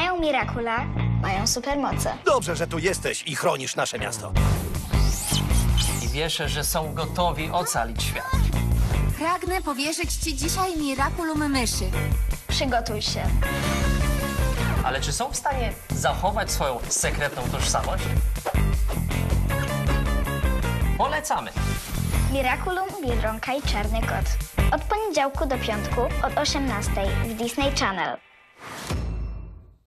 mają Miracula, mają supermoce. Dobrze, że tu jesteś i chronisz nasze miasto. I wierzę, że są gotowi ocalić świat. Pragnę powierzyć ci dzisiaj Miraculum myszy. Przygotuj się. Ale czy są w stanie zachować swoją sekretną tożsamość? Polecamy. Miraculum, Biedronka i Czarny Kot. Od poniedziałku do piątku od 18:00 w Disney Channel.